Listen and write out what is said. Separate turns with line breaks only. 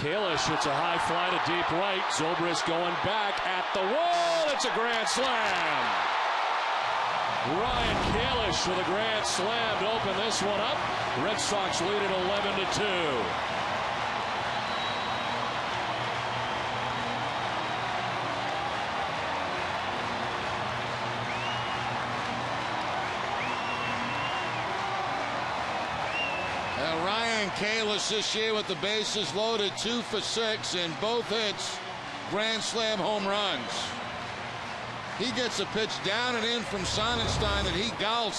Kalish hits a high fly to deep right. Zobrist going back at the wall. It's a grand slam. Ryan Kalish with a grand slam to open this one up. Red Sox lead it 11-2.
Ryan Kalish this year with the bases loaded, 2 for 6 in both hits, grand slam home runs. He gets a pitch down and in from Sonnanstine that he gouts.